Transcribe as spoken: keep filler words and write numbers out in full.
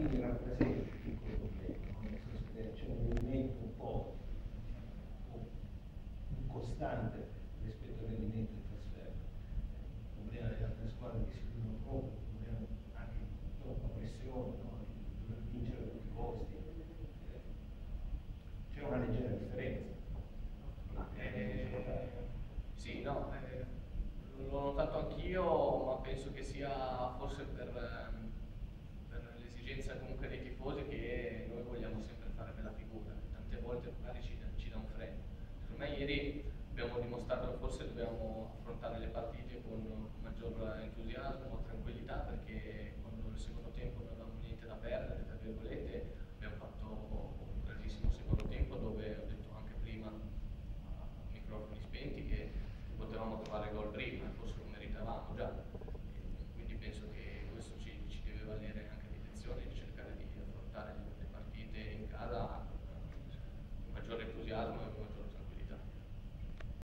partite rappresenta un piccolo problema, no? Nel senso che c'è un rendimento un po' incostante rispetto al rendimento in trasferta. Il problema delle altre squadre che si chiudono proprio, il problema anche di troppa pressione, no? Di dover vincere a tutti i costi. C'è una leggera differenza. Eh, sì, no, eh, l'ho notato anch'io, ma penso che sia forse per, ehm, per l'esigenza comunque dei tifosi che noi vogliamo sempre fare bella figura, tante volte magari ci, ci dà un freno. Per me ieri abbiamo dimostrato che forse dobbiamo affrontare le partite con maggior entusiasmo